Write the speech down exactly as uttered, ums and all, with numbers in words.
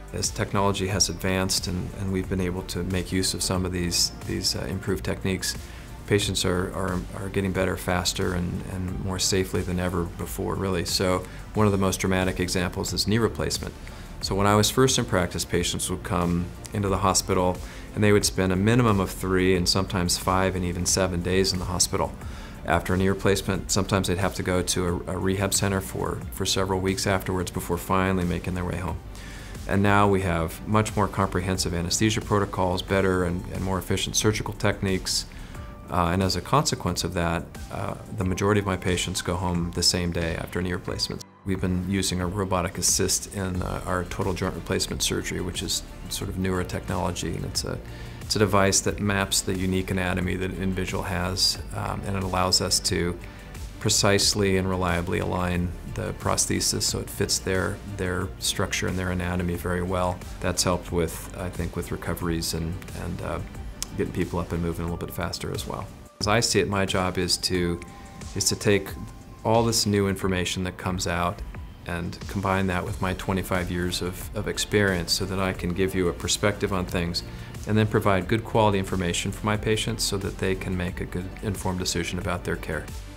As technology has advanced and, and we've been able to make use of some of these, these uh, improved techniques, patients are, are, are getting better faster and, and more safely than ever before, really. So one of the most dramatic examples is knee replacement. So when I was first in practice, patients would come into the hospital and they would spend a minimum of three and sometimes five and even seven days in the hospital. After a knee replacement, sometimes they'd have to go to a, a rehab center for, for several weeks afterwards before finally making their way home. And now we have much more comprehensive anesthesia protocols, better and, and more efficient surgical techniques, uh, and as a consequence of that, uh, the majority of my patients go home the same day after knee replacements. We've been using a robotic assist in uh, our total joint replacement surgery, which is sort of newer technology, and it's a, it's a device that maps the unique anatomy that an individual has, um, and it allows us to precisely and reliably align the prosthesis so it fits their, their structure and their anatomy very well. That's helped with, I think, with recoveries and, and uh, getting people up and moving a little bit faster as well. As I see it, my job is to, is to take all this new information that comes out and combine that with my twenty-five years of, of experience so that I can give you a perspective on things and then provide good quality information for my patients so that they can make a good informed decision about their care.